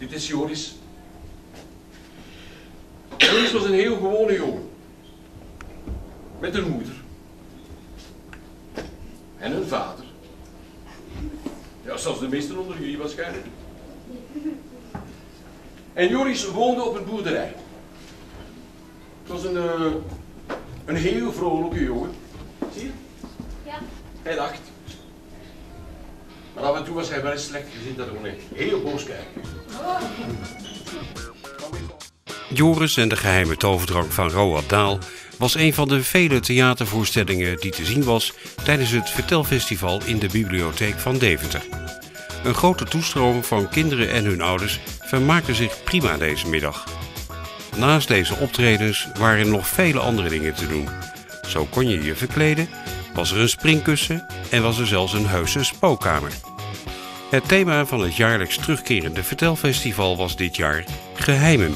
Dit is Joris. Joris was een heel gewone jongen. Met een moeder. En een vader. Ja, zelfs de meesten onder jullie waarschijnlijk. En Joris woonde op een boerderij. Het was een heel vrolijke jongen. Zie je? Ja. Hij lacht. Maar af en toe was hij wel eens slecht gezien dat hij heel boos kijkt. Joris en de geheime toverdrank van Roald Dahl was een van de vele theatervoorstellingen die te zien was tijdens het Vertelfestival in de bibliotheek van Deventer. Een grote toestroom van kinderen en hun ouders vermaakte zich prima deze middag. Naast deze optredens waren er nog vele andere dingen te doen. Zo kon je je verkleden, was er een springkussen en was er zelfs een heuse spookkamer. Het thema van het jaarlijks terugkerende Vertelfestival was dit jaar Geheimen.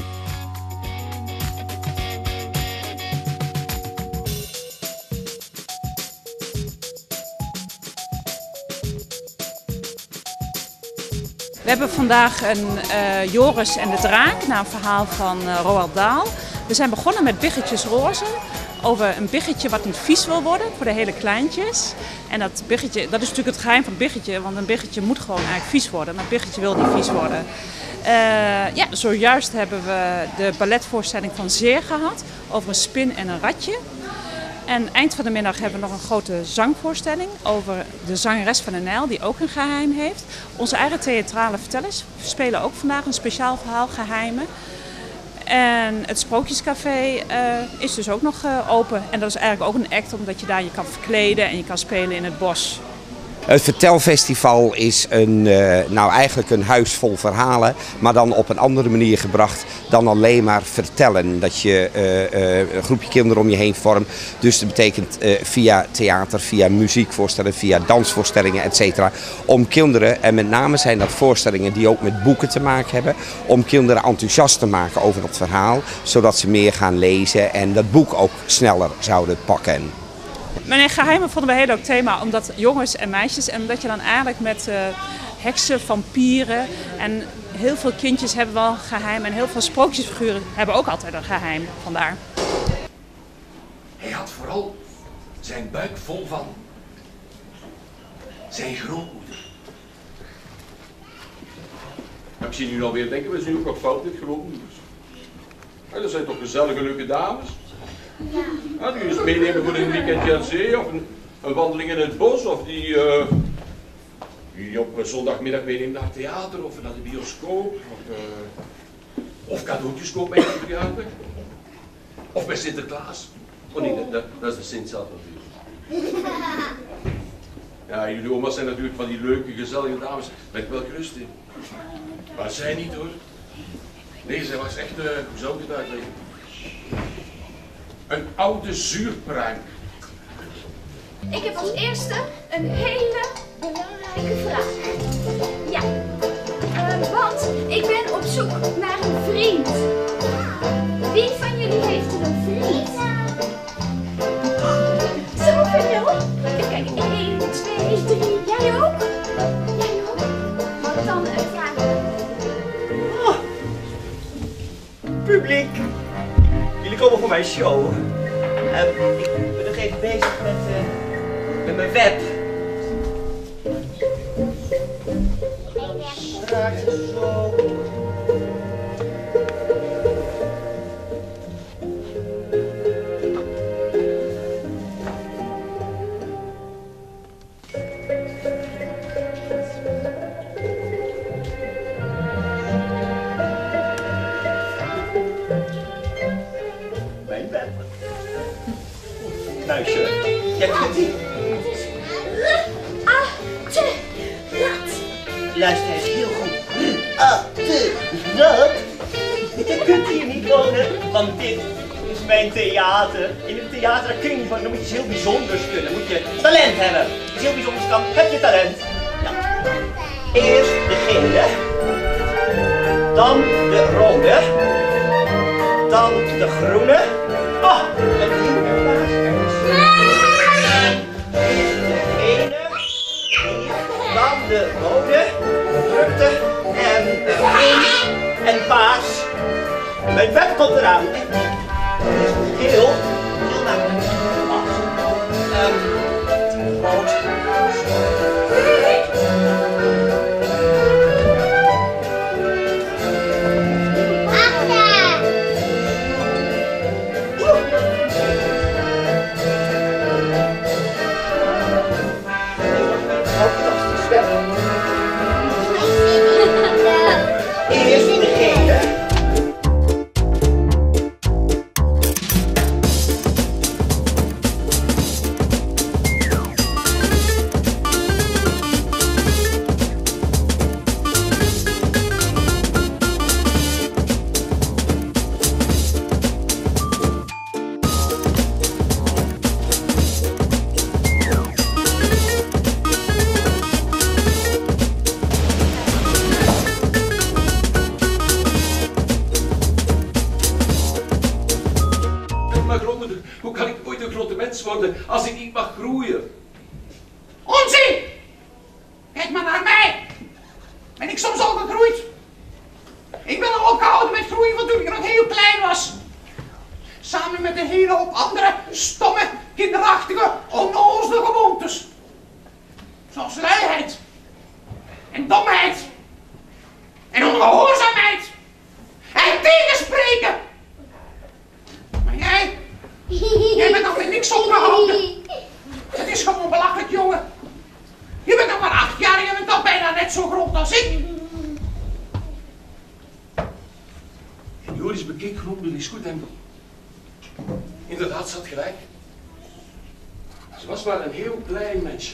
We hebben vandaag een Joris en de Draak, naar een verhaal van Roald Dahl. We zijn begonnen met Biggetjes Roze, over een biggetje wat niet vies wil worden voor de hele kleintjes. En dat biggetje, dat is natuurlijk het geheim van het biggetje, want een biggetje moet gewoon eigenlijk vies worden, maar het biggetje wil niet vies worden. Ja, zojuist hebben we de balletvoorstelling van Zeer gehad, over een spin en een ratje. En eind van de middag hebben we nog een grote zangvoorstelling over de zangeres van de Nijl, die ook een geheim heeft. Onze eigen theatrale vertellers spelen ook vandaag een speciaal verhaal, Geheimen. En het Sprookjescafé is dus ook nog open. En dat is eigenlijk ook een act, omdat je daar je kan verkleden en je kan spelen in het bos. Het Vertelfestival is eigenlijk een huis vol verhalen, maar dan op een andere manier gebracht dan alleen maar vertellen. Dat je een groepje kinderen om je heen vormt. Dus dat betekent via theater, via muziekvoorstellingen, via dansvoorstellingen, etc. Om kinderen, en met name zijn dat voorstellingen die ook met boeken te maken hebben, om kinderen enthousiast te maken over het verhaal, zodat ze meer gaan lezen en dat boek ook sneller zouden pakken. Meneer Geheimen vonden we een heel leuk thema, omdat jongens en meisjes, en omdat je dan eigenlijk met heksen, vampieren en heel veel kindjes hebben wel een geheim en heel veel sprookjesfiguren hebben ook altijd een geheim, vandaar. Hij had vooral zijn buik vol van zijn grootmoeder. Ik zie nu alweer denken, we zijn ook nog fout met grootmoeders. Ja, dat zijn toch gezellige, leuke dames? Ja, die eens meenemen voor een weekendje aan zee of een wandeling in het bos of die op zondagmiddag meenemen naar het theater of naar de bioscoop of cadeautjes kopen bij het theater of bij Sinterklaas. Oh nee, dat is de Sint zelf natuurlijk. Ja, jullie oma's zijn natuurlijk van die leuke, gezellige dames, ben ik wel gerust in. Maar zij niet hoor. Nee, zij was echt, hoe zou ik het uitleggen? Een oude zuurpruim. Ik heb als eerste een hele belangrijke vraag. Ja, want ik ben op zoek naar een vriend. Wie van jullie heeft er een vriend? Zoveel? Kijk, 1, 2, 3. Jij ook? Jij ook? Wat dan een vraag? Oh. Publiek. Jullie komen voor mijn show. Ik ben nog even bezig met mijn web. Straks zo. Muisje, jij kunt die. Luister eens heel goed. Je kunt hier niet wonen, want dit is mijn theater. In een theater kun je niet wonen, dan moet je iets heel bijzonders kunnen. Dan moet je talent hebben. Als je heel bijzonders kan, heb je talent. Ja. Eerst de gele, dan de rode, dan de groene. Oh, en die moet je plaatsen. Dan de rode, de vruchten en de groen. gedaan. Heel makkelijk. Rood. Eerst in de gele. Hoe kan ik ooit een grote mens worden als ik niet mag groeien? Onzin! Kijk maar naar mij. Ben ik soms al gegroeid? Ik ben al opgehouden met groeien van toen ik nog heel klein was. Samen met een hele hoop andere stomme, kinderachtige, onnozele gewoontes. Zoals luiheid. En domheid. En ongehoorzaamheid. En tegenspreken. Maar jij bent nog met niks opgehouden. Het is gewoon belachelijk, jongen. Je bent nog maar 8 jaar en je bent al bijna net zo groot als ik. En Joris bekeek Groenbloed eens goed en inderdaad, ze had gelijk. Ze was maar een heel klein mensje.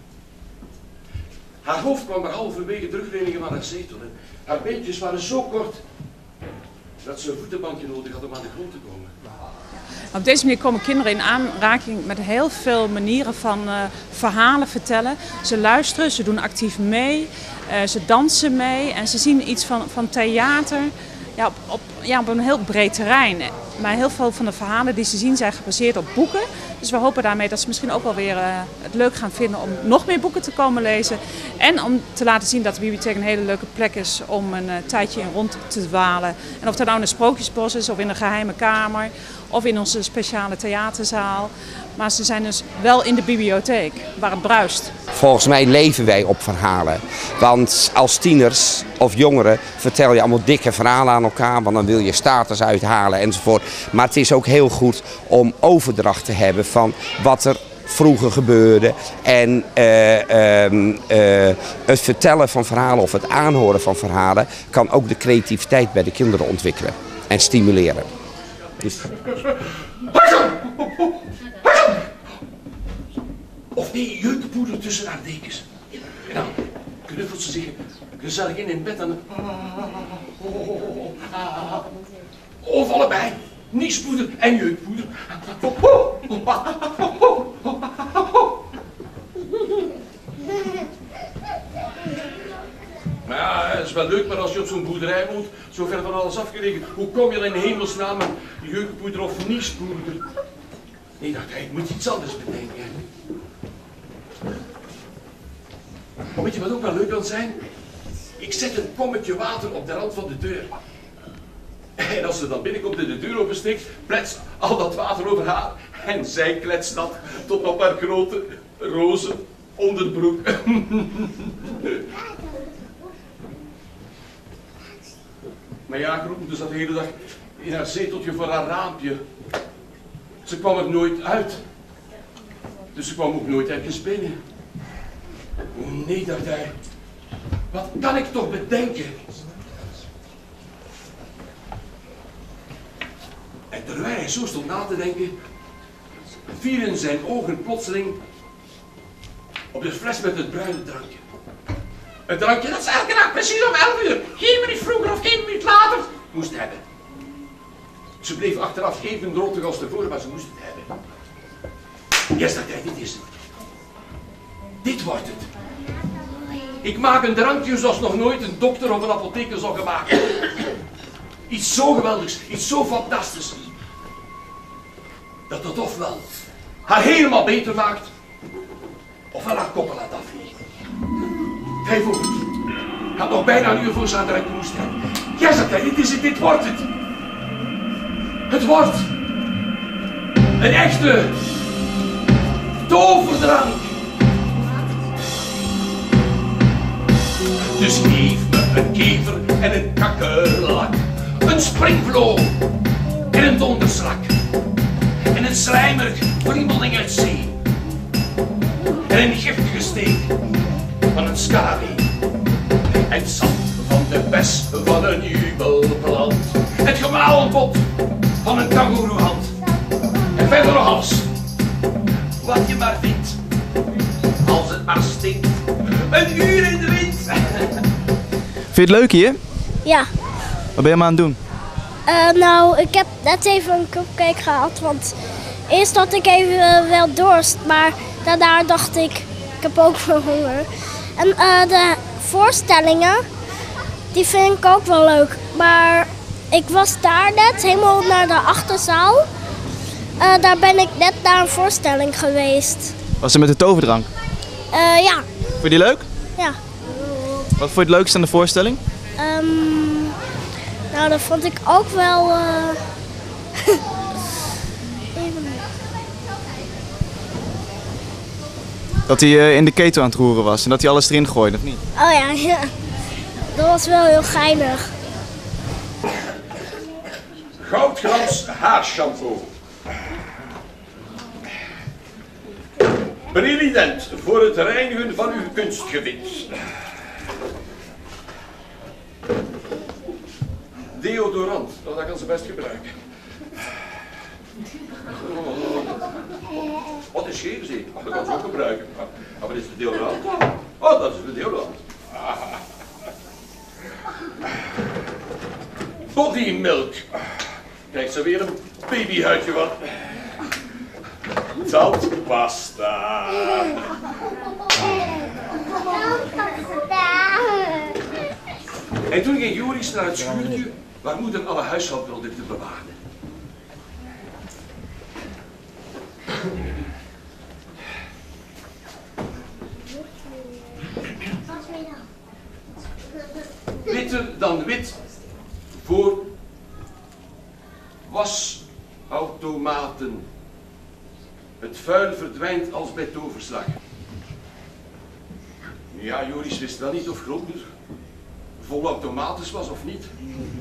Haar hoofd kwam er halverwege terugleuningen van haar zetel en haar beentjes waren zo kort dat ze een voetenbankje nodig had om aan de grond te komen. Op deze manier komen kinderen in aanraking met heel veel manieren van verhalen vertellen. Ze luisteren, ze doen actief mee, ze dansen mee en ze zien iets van theater op een heel breed terrein. Maar heel veel van de verhalen die ze zien zijn gebaseerd op boeken. Dus we hopen daarmee dat ze misschien ook wel weer het leuk gaan vinden om nog meer boeken te komen lezen. En om te laten zien dat de bibliotheek een hele leuke plek is om een tijdje in rond te dwalen. En of dat nou in een sprookjesbos is of in een geheime kamer of in onze speciale theaterzaal. Maar ze zijn dus wel in de bibliotheek, waar het bruist. Volgens mij leven wij op verhalen. Want als tieners of jongeren vertel je allemaal dikke verhalen aan elkaar. Want dan wil je status uithalen enzovoort. Maar het is ook heel goed om overdracht te hebben van wat er vroeger gebeurde. En het vertellen van verhalen of het aanhoren van verhalen kan ook de creativiteit bij de kinderen ontwikkelen en stimuleren. Dus... Of nee, jeukpoeder tussen haar dekens. En dan knuffelt ze zich gezellig in bed en... Of allebei. Niespoeder en jeukpoeder. Maar ja, het is wel leuk, maar als je op zo'n boerderij woont, zo ver van alles afgelegen, hoe kom je dan in hemelsnaam aan jeukpoeder of niespoeder? Nee, dacht hij, ik moet iets anders bedenken. Maar weet je wat ook wel leuk kan zijn? Ik zet een kommetje water op de rand van de deur. En als ze dan binnenkomt en de deur opensteekt, pletst al dat water over haar. En zij kletst dat tot op haar grote roze onderbroek. Maar ja, Groen dus dat de hele dag in haar zeteltje voor haar raampje. Ze kwam er nooit uit. Dus ze kwam ook nooit ergens binnen. Oh nee, dacht hij. Wat kan ik toch bedenken? En terwijl hij zo stond na te denken, vielen zijn ogen plotseling op de fles met het bruine drankje. Een drankje dat ze elke nacht precies om 11 uur, geen minuut vroeger of geen minuut later, moest hebben. Ze bleef achteraf even rotig als tevoren, maar ze moest het hebben. Yes, dacht hij, dit is het. Dit wordt het. Ik maak een drankje zoals nog nooit een dokter of een apotheker zou gemaakt hebben. Iets zo geweldigs, iets zo fantastisch. Dat het ofwel haar helemaal beter maakt, ofwel haar koppen laat afvliegen. Hij voelt het. Had nog bijna een uur voor ze aan drankje moest hebben. Ja, zegt hij, dit is het, dit wordt het. Het wordt een echte toverdrank. Dus geef me een kever en een kakkerlak, een springvloog en een donderslak, en een slijmerig wriemeling uit zee, en een giftige steek van een scarie, en zand van de bes van een jubelplant, het gemalen pot van een kangoeroehand, en verder nog alles wat je maar vindt, als het maar stinkt, een uur in de wind. Vind je het leuk hier? Ja. Wat ben je maar aan het doen? Nou, ik heb net even een cupcake gehad, want eerst had ik even wel dorst, maar daarna dacht ik heb ook wel honger. En de voorstellingen, die vind ik ook wel leuk, maar ik was daar net helemaal naar de achterzaal. Daar ben ik net naar een voorstelling geweest. Was het met de toverdrank? Ja. Vond je die leuk? Ja. Wat vond je het leukste aan de voorstelling? Nou, dat vond ik ook wel... Dat hij in de ketel aan het roeren was en dat hij alles erin gooide, of niet? Oh ja, ja. Dat was wel heel geinig. Goudglans haarshampoo. Brilliant voor het reinigen van uw kunstgebit. Deodorant, dat kan ze best gebruiken. Wat is scheerzee? Dat kan ze ook gebruiken. Maar wat is de deodorant? Oh, dat is de deodorant. Body milk. Krijgt ze weer een babyhuidje van. Tandpasta. En toen ging Joris naar het schuurtje waar moeder alle huishoudprodukten bewaarde. Witter dan wit voor wasautomaten. Het vuil verdwijnt als bij toverslag. Ja, Joris wist wel niet of Grootmoeder vol automatisch was of niet.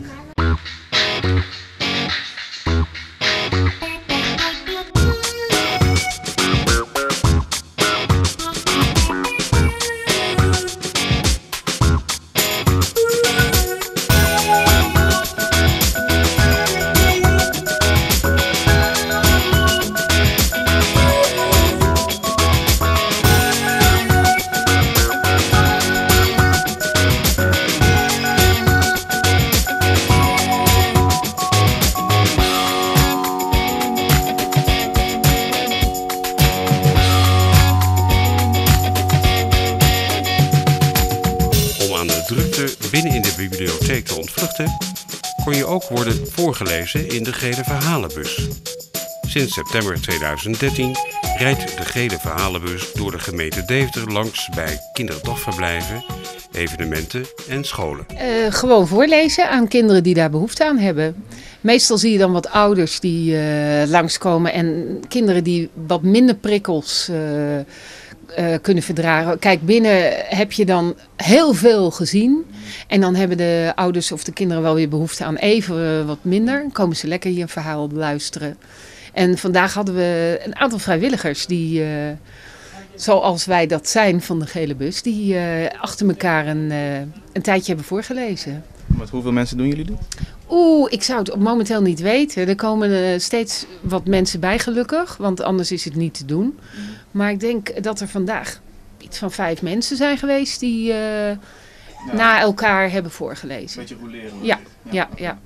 Binnen in de bibliotheek te ontvluchten, kon je ook worden voorgelezen in de Gele Verhalenbus. Sinds september 2013 rijdt de Gele Verhalenbus door de gemeente Deventer langs bij kinderdagverblijven, evenementen en scholen. Gewoon voorlezen aan kinderen die daar behoefte aan hebben. Meestal zie je dan wat ouders die langskomen en kinderen die wat minder prikkels kunnen verdragen. Kijk, binnen heb je dan heel veel gezien. En dan hebben de ouders of de kinderen wel weer behoefte aan even wat minder. Dan komen ze lekker hier een verhaal beluisteren. En vandaag hadden we een aantal vrijwilligers die, zoals wij dat zijn van de Gele Bus, die achter elkaar een tijdje hebben voorgelezen. Hoeveel mensen doen jullie dit? Ik zou het momenteel niet weten. Er komen steeds wat mensen bij gelukkig, want anders is het niet te doen. Maar ik denk dat er vandaag iets van 5 mensen zijn geweest die na elkaar hebben voorgelezen. Een beetje roleren. Ja.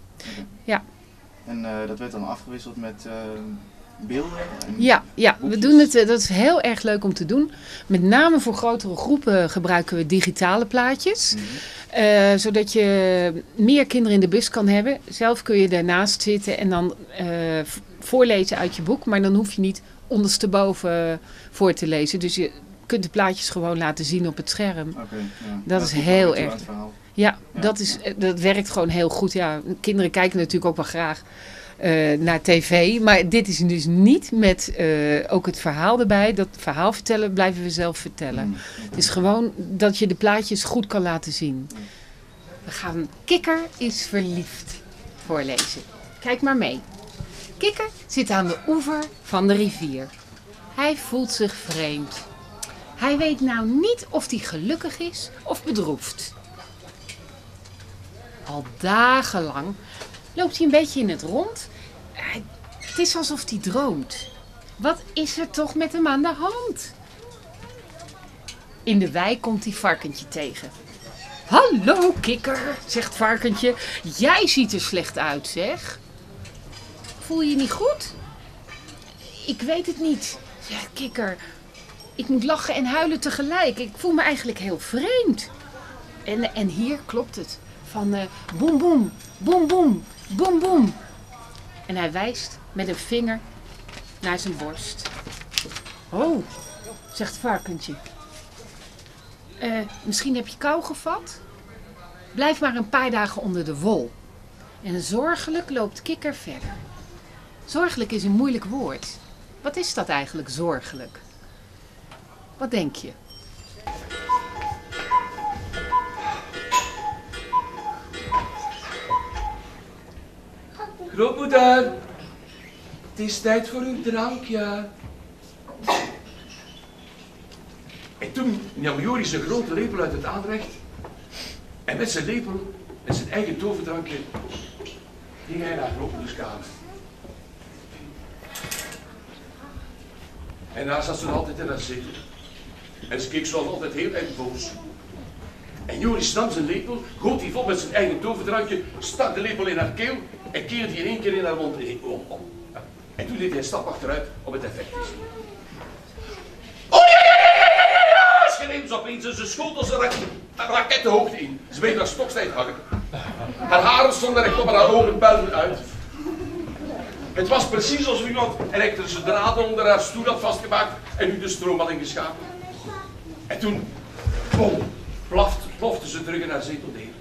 En dat werd dan afgewisseld met beelden? Ja, we doen het. Dat is heel erg leuk om te doen. Met name voor grotere groepen gebruiken we digitale plaatjes. Zodat je meer kinderen in de bus kan hebben. Zelf kun je daarnaast zitten en dan voorlezen uit je boek. Maar dan hoef je niet ondersteboven voor te lezen. Dus je kunt de plaatjes gewoon laten zien op het scherm. Dat is heel erg. Dat werkt gewoon heel goed. Ja, kinderen kijken natuurlijk ook wel graag naar tv. Maar dit is dus niet met ook het verhaal erbij. Dat verhaal vertellen blijven we zelf vertellen. Het is gewoon dat je de plaatjes goed kan laten zien. We gaan Kikker is verliefd voorlezen. Kijk maar mee. Kikker zit aan de oever van de rivier. Hij voelt zich vreemd. Hij weet nou niet of hij gelukkig is of bedroefd. Al dagenlang loopt hij een beetje in het rond. Het is alsof hij droomt. Wat is er toch met hem aan de hand? In de wei komt hij Varkentje tegen. Hallo Kikker, zegt Varkentje. Jij ziet er slecht uit, zeg. Voel je je niet goed? Ik weet het niet. Ja, Kikker. Ik moet lachen en huilen tegelijk. Ik voel me eigenlijk heel vreemd. En hier klopt het. Van boem boem, boem boem, boem boem. En hij wijst met een vinger naar zijn borst. Oh, zegt Varkentje. Misschien heb je kou gevat? Blijf maar een paar dagen onder de wol. En zorgelijk loopt Kikker verder. Zorgelijk is een moeilijk woord. Wat is dat eigenlijk, zorgelijk? Wat denk je? Grootmoeder, het is tijd voor een drankje. En toen nam Joris een grote lepel uit het aanrecht. En met zijn lepel en zijn eigen toverdrankje ging hij naar grootmoeders kamer. En daar zat ze nog altijd in haar zetel. En ze keek zoals altijd heel erg boos. En Joris nam zijn lepel, goot die vol met zijn eigen toverdrankje, stak de lepel in haar keel en keerde die in één keer in haar mond om. En toen deed hij een stap achteruit om het effect te zien. Schreeuwde ze opeens en ze schoot als een raket de hoogte in. Ze bleef daar stokstijf hangen. Haar haren stonden recht op en haar ogen puilden uit. Het was precies alsof iemand elektrische draden onder haar stoel had vastgemaakt en nu de stroom had ingeschapen. En toen, boom, plofte ze terug in haar zetel neer.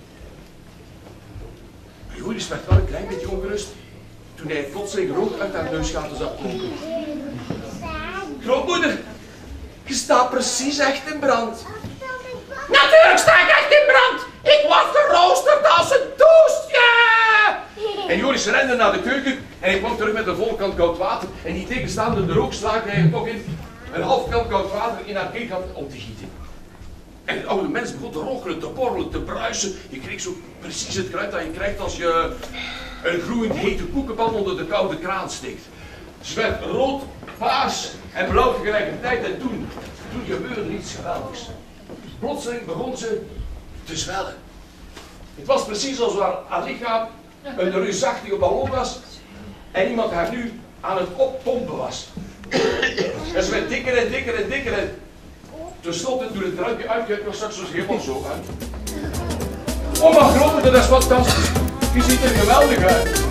Maar Joris werd wel een klein beetje ongerust toen hij plotseling rook uit haar neusgaten zag komen. Grootmoeder, je staat precies echt in brand. Natuurlijk sta ik echt in brand. Ik was geroosterd als een toestje. En Joris rende naar de keuken en hij kwam terug met een volle kan koud water. En die tegenstaande de rook slaagde hij er toch in een half kan koud water in haar keelgat om te gieten. En het oude mens begon te rochelen, te borrelen, te bruisen. Je kreeg zo precies het geluid dat je krijgt als je een gloeiend hete koekenpan onder de koude kraan steekt. Ze werd rood, paars en blauw tegelijkertijd en toen gebeurde iets geweldigs. Plotseling begon ze te zwellen. Het was precies alsof haar lichaam een reusachtige ballon was en iemand haar nu aan het oppompen was. En ze werd dikker en dikker en dikker en tenslotte toen het drankje uitkijkt was straks dus helemaal zo uit. Oh maar grote, dat is fantastisch. Je ziet er geweldig uit.